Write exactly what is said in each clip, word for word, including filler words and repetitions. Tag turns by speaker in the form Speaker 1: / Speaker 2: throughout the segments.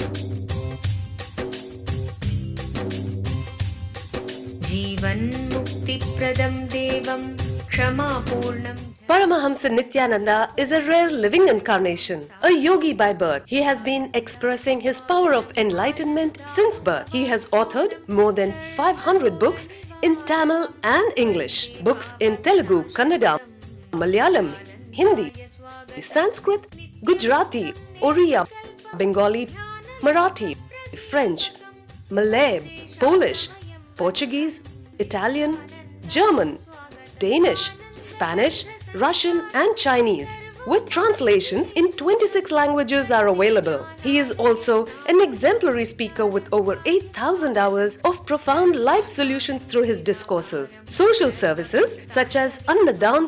Speaker 1: जीवन्मुक्तिप्रदं देवं क्षमापूर्णं.
Speaker 2: Paramahamsa Nityananda is a rare living incarnation, a yogi by birth. He has been expressing his power of enlightenment since birth. He has authored more than five hundred books in Tamil and English, books in Telugu, Kannada, Malayalam, Hindi, Sanskrit, Gujarati, Oriya, Bengali, Marathi, French, Malay, Polish, Portuguese, Italian, German, Danish, Spanish, Russian and Chinese, with translations in twenty-six languages are available. He is also an exemplary speaker with over eight thousand hours of profound life solutions through his discourses. Social services such as Annadan,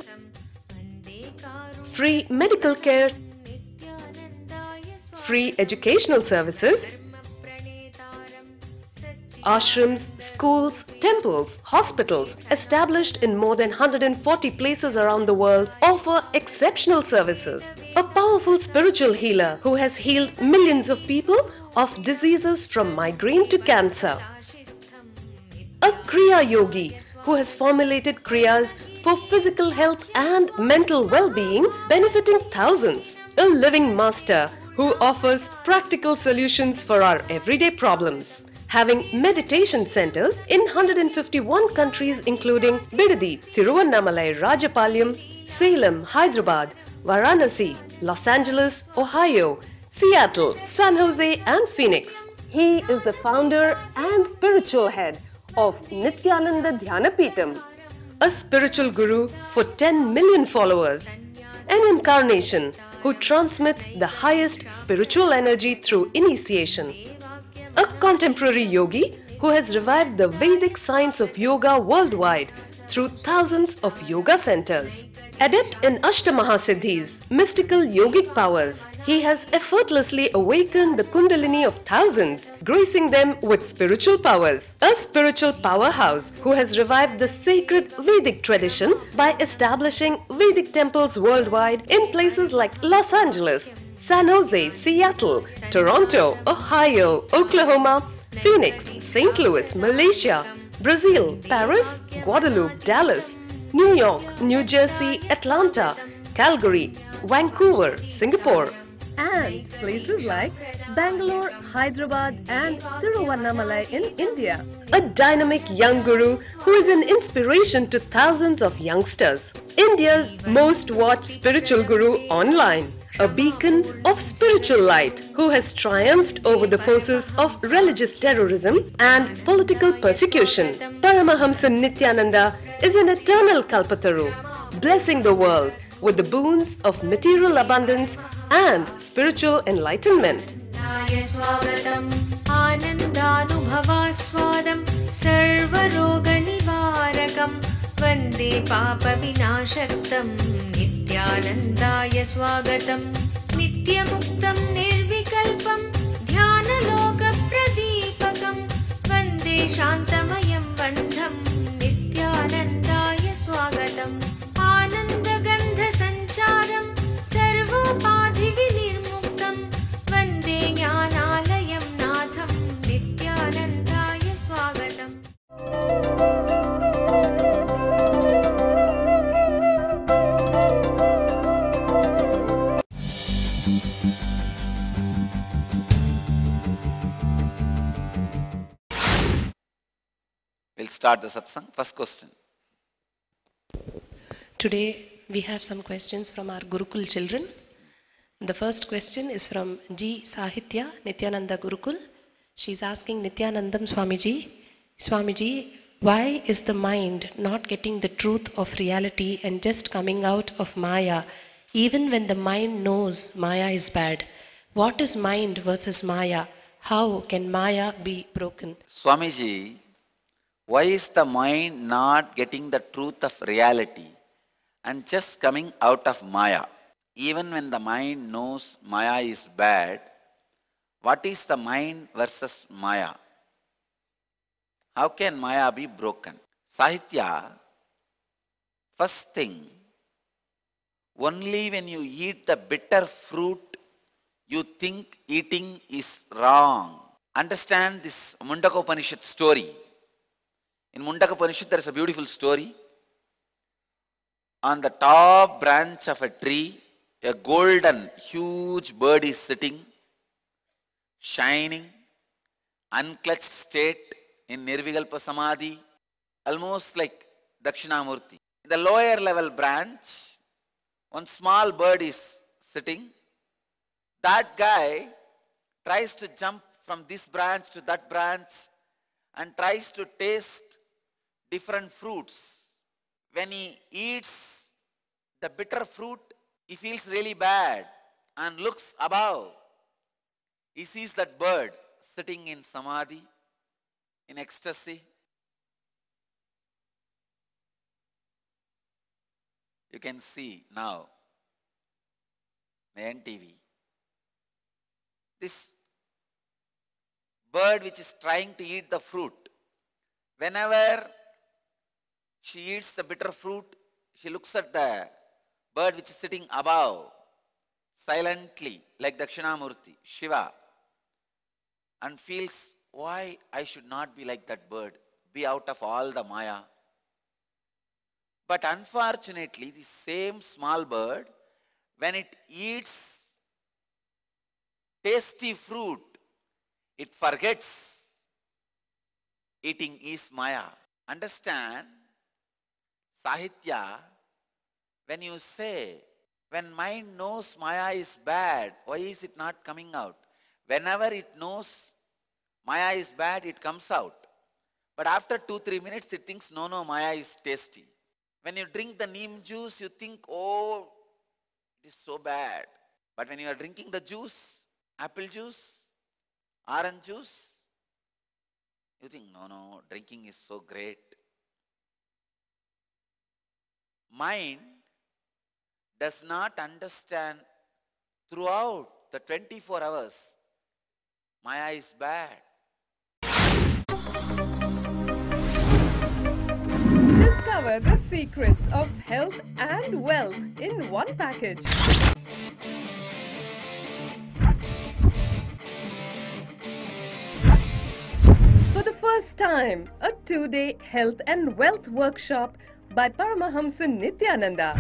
Speaker 2: free medical care, free educational services, ashrams, schools, temples, hospitals established in more than one hundred forty places around the world offer exceptional services. A powerful spiritual healer who has healed millions of people of diseases from migraine to cancer. A Kriya Yogi who has formulated Kriyas for physical health and mental well-being, benefiting thousands. A living master who offers practical solutions for our everyday problems. Having meditation centers in one hundred fifty-one countries including Bidadi, Tiruvannamalai, Rajapalyam, Salem, Hyderabad, Varanasi, Los Angeles, Ohio, Seattle, San Jose and Phoenix. He is the founder and spiritual head of Nityananda Dhyanapitham, a spiritual guru for ten million followers, an incarnation who transmits the highest spiritual energy through initiation. A contemporary yogi who has revived the Vedic science of yoga worldwide through thousands of yoga centers. Adept in Ashtamahasiddhis, mystical yogic powers, he has effortlessly awakened the Kundalini of thousands, gracing them with spiritual powers. A spiritual powerhouse who has revived the sacred Vedic tradition by establishing Vedic temples worldwide in places like Los Angeles, San Jose, Seattle, Toronto, Ohio, Oklahoma, Phoenix, Saint Louis, Malaysia, Brazil, Paris, Guadeloupe, Dallas, New York, New Jersey, Atlanta, Calgary, Vancouver, Singapore, and places like Bangalore, Hyderabad and Tiruvannamalai in India. A dynamic young guru who is an inspiration to thousands of youngsters. India's most watched spiritual guru online. A beacon of spiritual light who has triumphed over the forces of religious terrorism and political persecution. Paramahamsa Nityananda is an eternal Kalpataru, blessing the world with the boons of material abundance and spiritual enlightenment.
Speaker 1: वन्दे पापविनाशक्तं नित्यानन्दाय स्वागतं नित्यमुक्तं निर्विकल्पं ध्यानलोकप्रदीपकं वन्दे शान्तमयं बन्धं नित्यानन्दाय स्वागतम् आनन्दगन्धसञ्चारं सर्वोपाधिविनिर्मुक्तं वन्दे ज्ञानालयं नाथं नित्यानन्दाय स्वागतम्.
Speaker 3: We'll start the satsang. First question.
Speaker 4: Today we have some questions from our Gurukul children. The first question is from G. Sahitya, Nityananda Gurukul. She's asking Nityanandam Swamiji, Swamiji, why is the mind not getting the truth of reality and just coming out of Maya, even when the mind knows Maya is bad? What is mind versus Maya? How can Maya be broken?
Speaker 3: Swamiji, why is the mind not getting the truth of reality and just coming out of Maya? Even when the mind knows Maya is bad, what is the mind versus Maya? How can Maya be broken? Sahitya, first thing, only when you eat the bitter fruit, you think eating is wrong. Understand this Mundaka Upanishad story. In Mundaka Upanishad there is a beautiful story. On the top branch of a tree, a golden, huge bird is sitting, shining, unclutched state in Nirvikalpa Samadhi, almost like Dakshinamurti. In the lower level branch, one small bird is sitting. That guy tries to jump from this branch to that branch and tries to taste different fruits. When he eats the bitter fruit, he feels really bad and looks above. He sees that bird sitting in samadhi, in ecstasy. You can see now, the N T V. This bird which is trying to eat the fruit, whenever she eats the bitter fruit, she looks at the bird which is sitting above, silently, like Dakshinamurti, Shiva, and feels, why I should not be like that bird, be out of all the Maya. But unfortunately, the same small bird, when it eats tasty fruit, it forgets eating is Maya. Understand, Sahitya, when you say, when mind knows Maya is bad, why is it not coming out? Whenever it knows Maya is bad, it comes out. But after two, three minutes, it thinks, no, no, Maya is tasty. When you drink the neem juice, you think, oh, it is so bad. But when you are drinking the juice, apple juice, orange juice, you think, no, no, drinking is so great. Mind does not understand throughout the twenty-four hours, Maya is bad.
Speaker 2: Discover the secrets of health and wealth in one package. For the first time, a two-day health and wealth workshop by Paramahamsa Nityananda.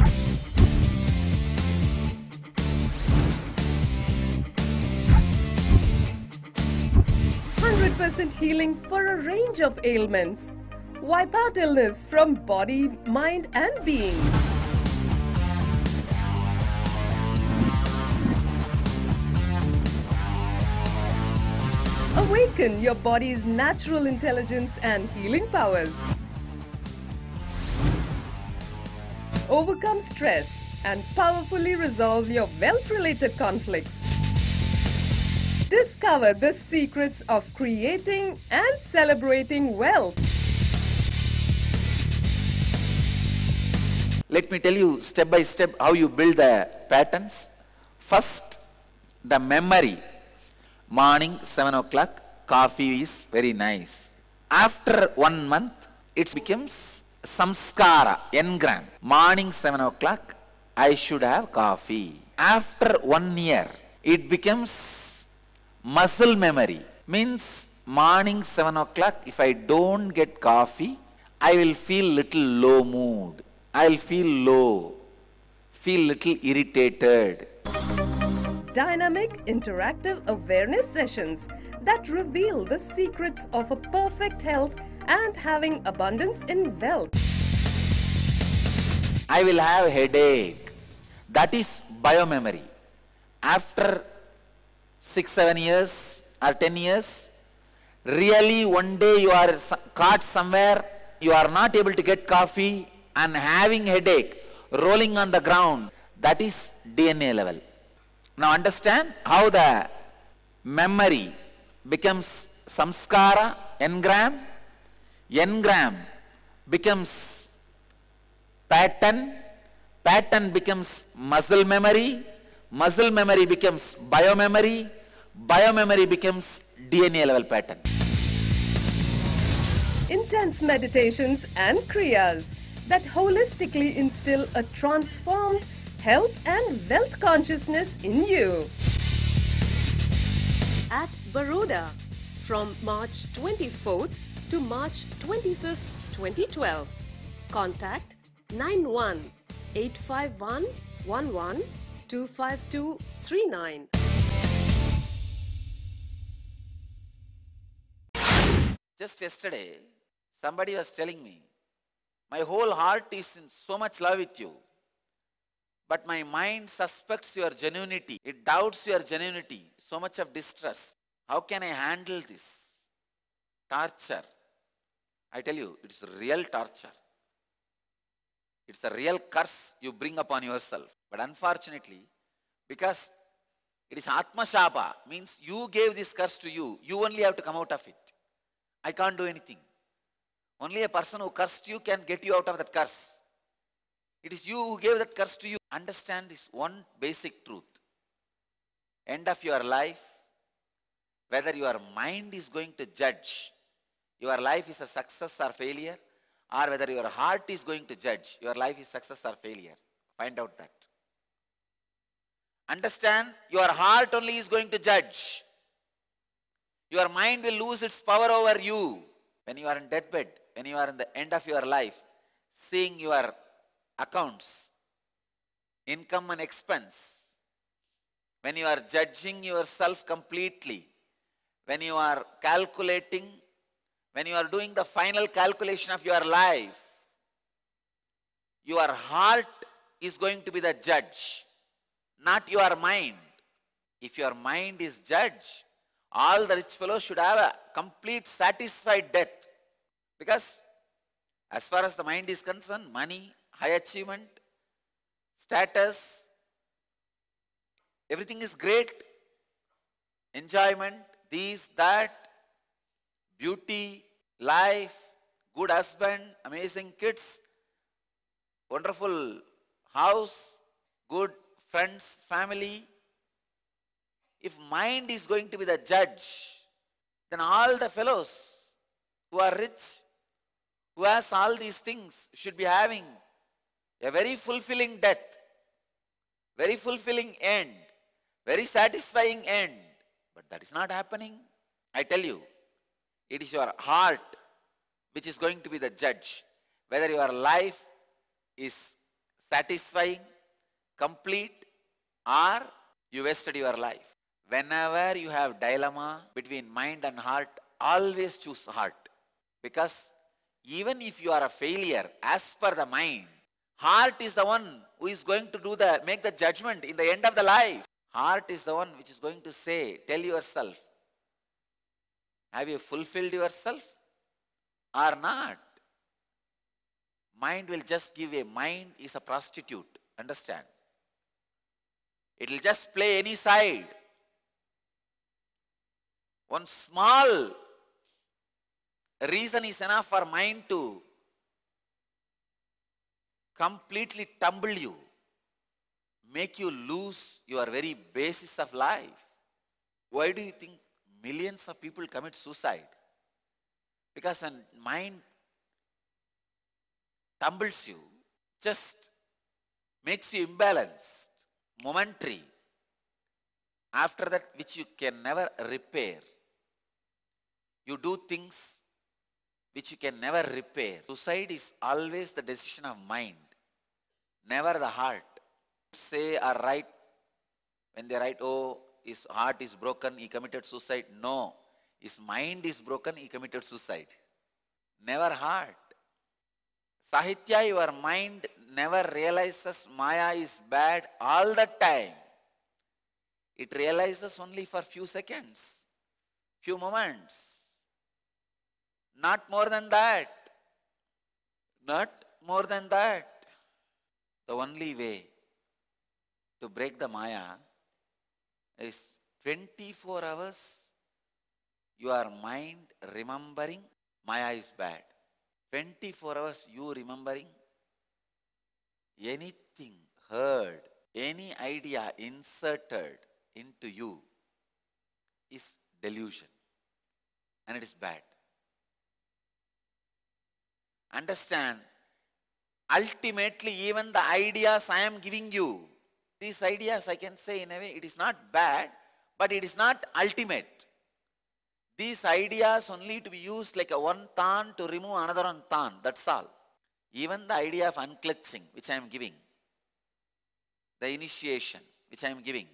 Speaker 2: one hundred percent healing for a range of ailments. Wipe out illness from body, mind and being. Awaken your body's natural intelligence and healing powers. Overcome stress and powerfully resolve your wealth-related conflicts. Discover the secrets of creating and celebrating wealth.
Speaker 3: Let me tell you step by step how you build the patterns. First, the memory. Morning, seven o'clock, coffee is very nice. After one month, it becomes samskara, engram. Morning, seven o'clock, I should have coffee. After one year, it becomes muscle memory. Means morning, seven o'clock, if I don't get coffee, I will feel little low mood. I'll feel low, feel little irritated.
Speaker 2: Dynamic interactive awareness sessions that reveal the secrets of a perfect health and having abundance in wealth.
Speaker 3: I will have headache. That is biomemory. After six, seven years or ten years, really one day you are caught somewhere, you are not able to get coffee, and having headache, rolling on the ground, that is D N A level. Now understand how the memory becomes samskara, engram, engram becomes pattern, pattern becomes muscle memory, muscle memory becomes biomemory, biomemory becomes D N A level pattern.
Speaker 2: Intense meditations and kriyas that holistically instill a transformed health and wealth consciousness in you. at Baroda from March twenty-fourth to March twenty-fifth, twenty twelve. Contact nine one eight five one one one two five two three nine.
Speaker 3: Just yesterday, somebody was telling me, my whole heart is in so much love with you, but my mind suspects your genuinity. It doubts your genuinity. So much of distress. How can I handle this? Torture. I tell you, it's real torture. It's a real curse you bring upon yourself. But unfortunately, because it is Atma Shapa, means you gave this curse to you. You only have to come out of it. I can't do anything. Only a person who cursed you can get you out of that curse. It is you who gave that curse to you. Understand this one basic truth. End of your life, whether your mind is going to judge your life is a success or failure, or whether your heart is going to judge your life is success or failure. Find out that. Understand, your heart only is going to judge. Your mind will lose its power over you. When you are in deathbed, when you are in the end of your life, seeing your accounts, income and expense, when you are judging yourself completely, when you are calculating, when you are doing the final calculation of your life, your heart is going to be the judge, not your mind. If your mind is judge, all the rich fellows should have a complete satisfied death. Because as far as the mind is concerned, money, high achievement, status, everything is great. Enjoyment, this, that, beauty, life, good husband, amazing kids, wonderful house, good friends, family. If mind is going to be the judge, then all the fellows who are rich, who has all these things, should be having a very fulfilling death, very fulfilling end, very satisfying end. But that is not happening. I tell you, it is your heart which is going to be the judge, whether your life is satisfying, complete, or you wasted your life. Whenever you have dilemma between mind and heart, always choose heart. Because even if you are a failure as per the mind, heart is the one who is going to do the make the judgment in the end of the life. Heart is the one which is going to say, tell yourself, have you fulfilled yourself or not? Mind will just give a mind is a prostitute. Understand? It will just play any side. One small reason is enough for mind to completely tumble you, make you lose your very basis of life. Why do you think millions of people commit suicide? Because when mind tumbles you, just makes you imbalanced, momentary, after that which you can never repair. You do things which you can never repair. Suicide is always the decision of mind, never the heart. Say or write, when they write, oh, his heart is broken, he committed suicide. No, his mind is broken, he committed suicide. Never heart. Sahitya, your mind never realizes Maya is bad all the time. It realizes only for few seconds, few moments. Not more than that. Not more than that. The only way to break the Maya is twenty-four hours your mind remembering Maya is bad. twenty-four hours you remembering anything heard, any idea inserted into you is delusion, and it is bad. Understand, ultimately even the ideas I am giving you, these ideas I can say in a way it is not bad, but it is not ultimate. These ideas only to be used like a one tan to remove another one tan, that's all. Even the idea of unclutching, which I am giving, the initiation, which I am giving.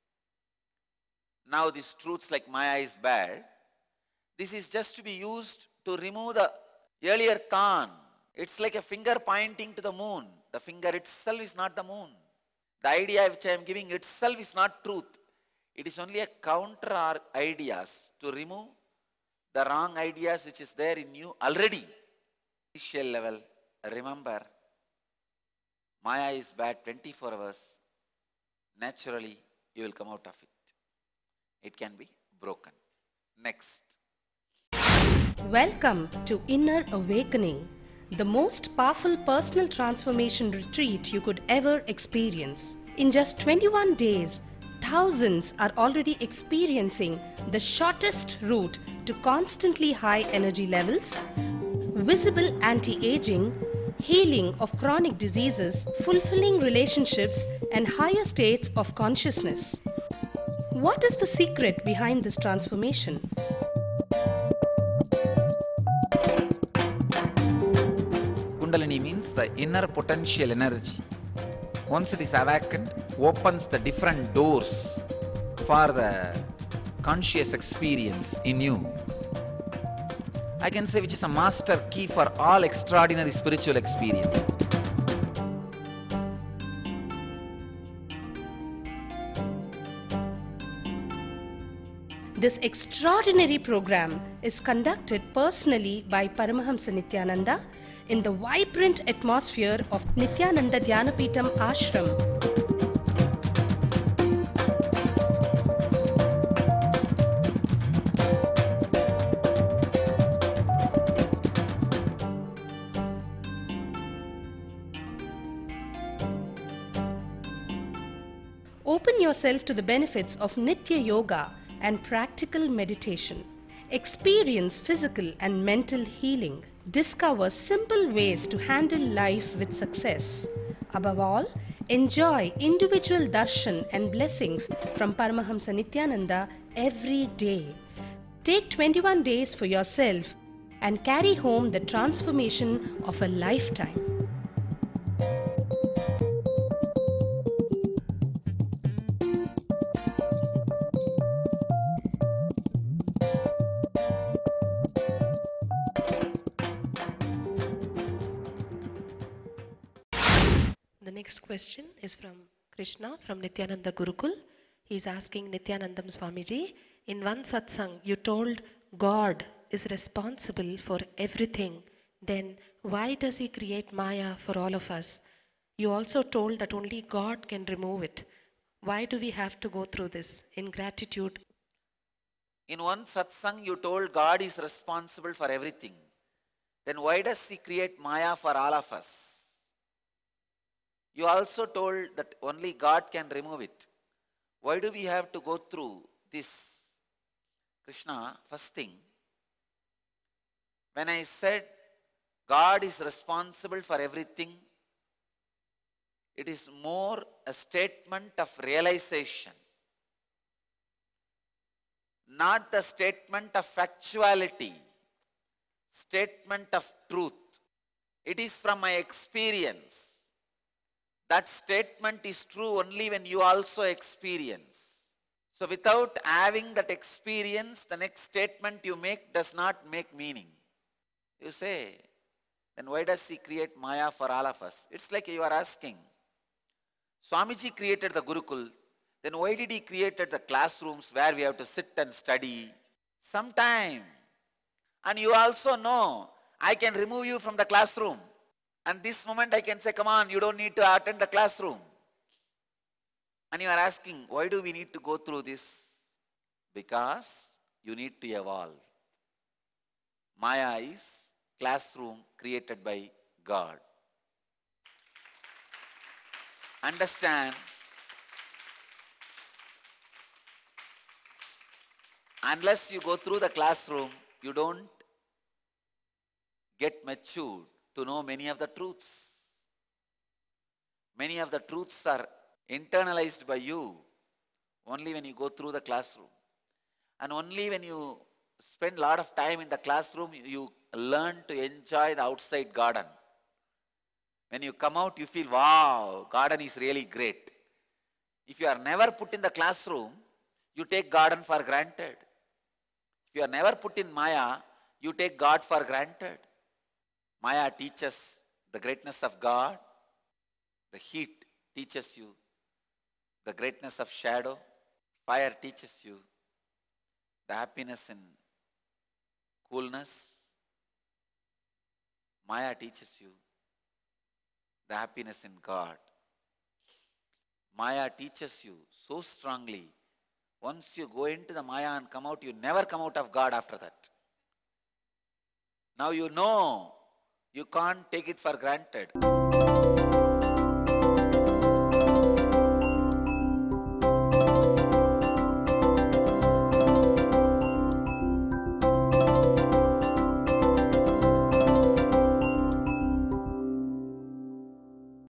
Speaker 3: Now these truths like Maya is bad, this is just to be used to remove the earlier tan. It's like a finger pointing to the moon. The finger itself is not the moon. The idea which I am giving itself is not truth. It is only a counter ideas to remove the wrong ideas which is there in you already. Initial level, remember, Maya is bad twenty-four hours. Naturally, you will come out of it. It can be broken. Next.
Speaker 5: Welcome to Inner Awakening, the most powerful personal transformation retreat you could ever experience. In just twenty-one days, thousands are already experiencing the shortest route to constantly high energy levels, visible anti-aging, healing of chronic diseases, fulfilling relationships, and higher states of consciousness. What is the secret behind this transformation?
Speaker 3: Kundalini means the inner potential energy. Once it is awakened, opens the different doors for the conscious experience in you. I can say which is a master key for all extraordinary spiritual experiences.
Speaker 5: This extraordinary program is conducted personally by Paramahamsa Nityananda in the vibrant atmosphere of Nityananda Dhyanapitham Ashram. Open yourself to the benefits of Nitya Yoga and practical meditation. Experience physical and mental healing. Discover simple ways to handle life with success. Above all, enjoy individual darshan and blessings from Paramahamsa Nityananda every day. Take twenty-one days for yourself and carry home the transformation of a lifetime.
Speaker 4: The next question is from Krishna from Nityananda Gurukul. He is asking Nityanandam Swamiji, in one satsang you told God is responsible for everything. Then why does he create Maya for all of us? You also told that only God can remove it. Why do we have to go through this? In gratitude.
Speaker 3: In one satsang you told God is responsible for everything. Then why does he create Maya for all of us? You also told that only God can remove it. Why do we have to go through this? Krishna, first thing, when I said God is responsible for everything, it is more a statement of realization, not the statement of factuality, statement of truth. It is from my experience. That statement is true only when you also experience. So without having that experience, the next statement you make does not make meaning. You say, then why does he create Maya for all of us? It's like you are asking, Swamiji created the Gurukul, then why did he create the classrooms where we have to sit and study? Sometime. And you also know, I can remove you from the classroom. And this moment I can say, come on, you don't need to attend the classroom. And you are asking, why do we need to go through this? Because you need to evolve. Maya is classroom created by God. Understand, unless you go through the classroom, you don't get matured to know many of the truths. Many of the truths are internalized by you Only when you go through the classroom. And only when you spend a lot of time in the classroom, you, you learn to enjoy the outside garden. When you come out, you feel, wow, garden is really great. If you are never put in the classroom, you take garden for granted. If you are never put in Maya, you take God for granted. Maya teaches the greatness of God. The heat teaches you the greatness of shadow. Fire teaches you the happiness in coolness. Maya teaches you the happiness in God. Maya teaches you so strongly. Once you go into the Maya and come out, you never come out of God after that. Now you know you can't take it for granted.